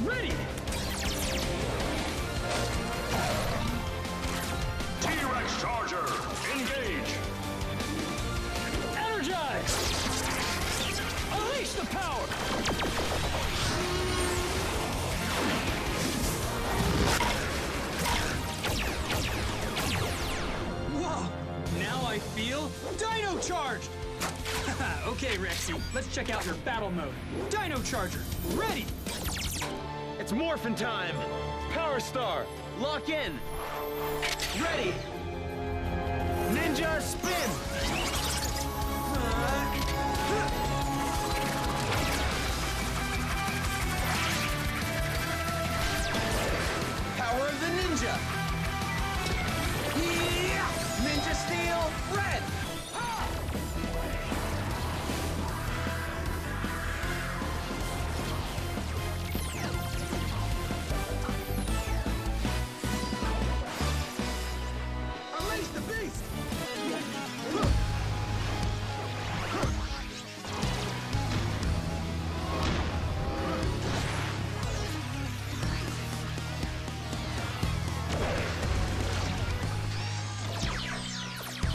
Ready! T-Rex Charger, engage! Energize! Unleash the power! Whoa! Now I feel Dino Charged! Okay, Rexy, let's check out your battle mode. Dino Charger, ready! It's morphin' time! Power Star, lock in! Ready! Ninja spin!